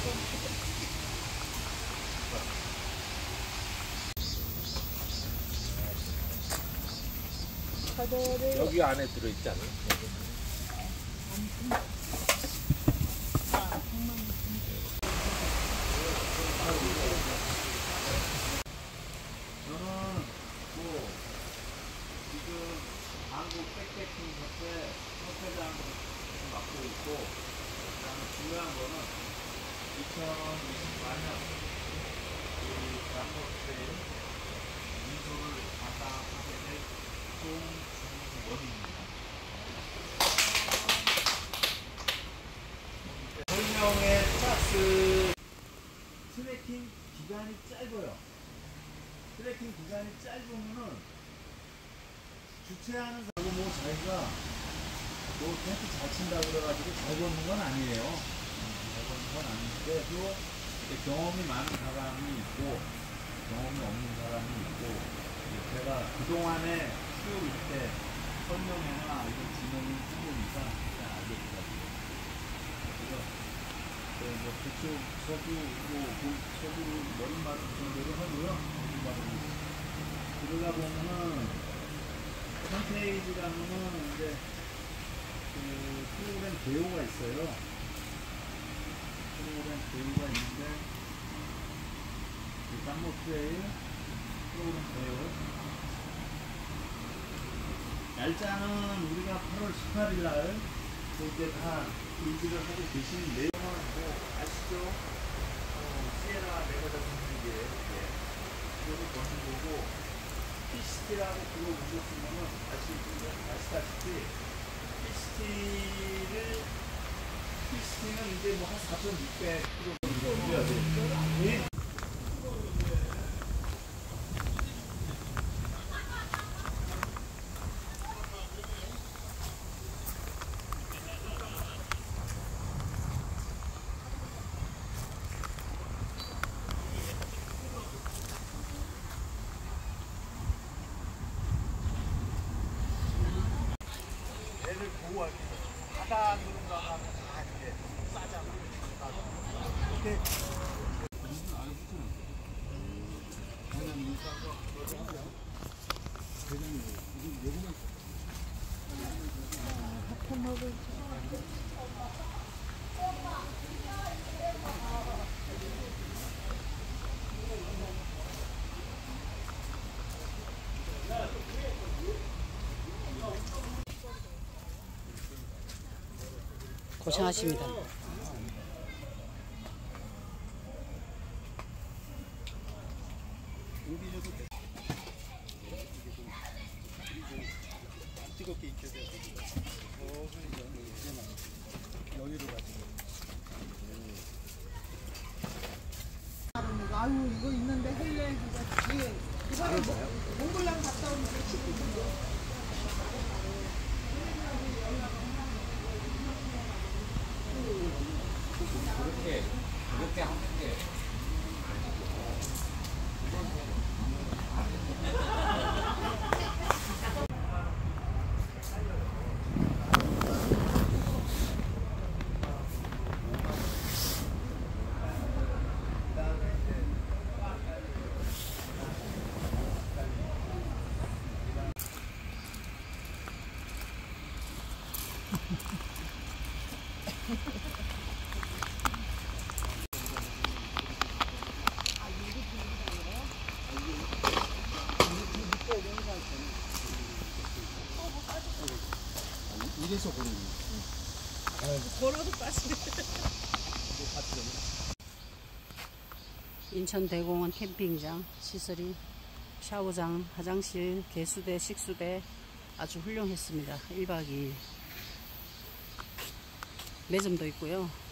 여기 안에 들어있지 않아요? 저는 지금 한국 백패킹 협회장을 맡고 있고, 그다음에 중요한 거는 2024년 장모스의 인소를 담당하게 될 송중원입니다. 설명의 플러스 트래킹 기간이 짧아요. 트래킹 기간이 짧으면은 주최하는 사람도 뭐 자기가 뭐 텐트 잘 친다고 그래가지고 잘 걷는 건 아니에요. 잘 걷는 건 아닌데 또 경험이 많은 사람이 있고 경험이 없는 사람이 있고, 제가 그동안에 수요일 때 설명회나 이런 진행을 해보니까 알겠더라고요. 그래서 뭐 그쪽 서구 머리맡 정도로 하고요. 그러다 보면은 홈페이지 가면은 이제 그 프로그램 배우가 있어요. 프로그램 배우가 있는데 장모트웨이 프로그램 배우 날짜는 우리가 8월 18일 날 이제 다 인지를 하고 계시는데, 뭐 아시죠? 시에라 네바다 선생님이에요. 그거를 보는 거고, 피시티라고 그거 보셨으면은 아시다시피 피시티는 이제 뭐 한 4,600km 올려야 돼요. 애를 보호하기 위해서 바다 누군가 하면 다 이렇게 싸잖아. 이렇게 고생하십니다. 뜨겁게 익혀서 여유를 가지고. 아유 이거 있는데 헬레 그거 뒤에 이번에 몽골랑 갔다 오면 시키던데. 그렇게 하는 게 이래서 그러는 걸어도 빠지네. 인천 대공원 캠핑장 시설이 샤워장, 화장실, 개수대, 식수대 아주 훌륭했습니다. 1박 2일 매점도 있고요.